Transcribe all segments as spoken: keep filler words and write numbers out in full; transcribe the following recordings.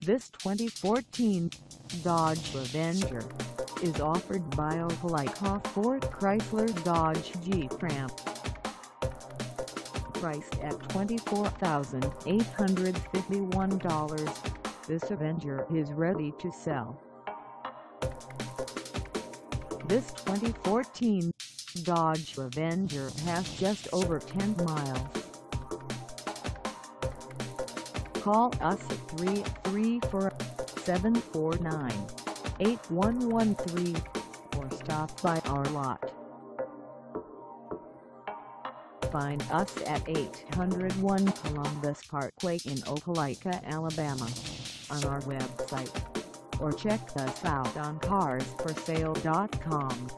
This twenty fourteen Dodge Avenger is offered by Opelika Ford Chrysler Dodge Jeep Ram. Priced at twenty-four thousand eight hundred fifty-one dollars, this Avenger is ready to sell. This twenty fourteen Dodge Avenger has just over ten miles. Call us at three three four, seven four nine, eight one one three or stop by our lot. Find us at eight oh one Columbus Parkway in Opelika, Alabama, on our website, or check us out on cars for sale dot com.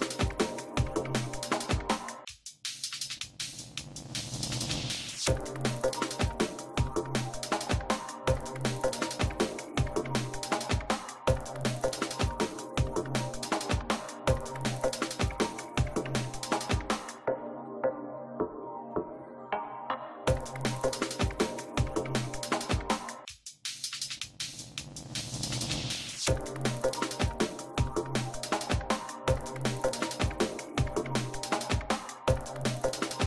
You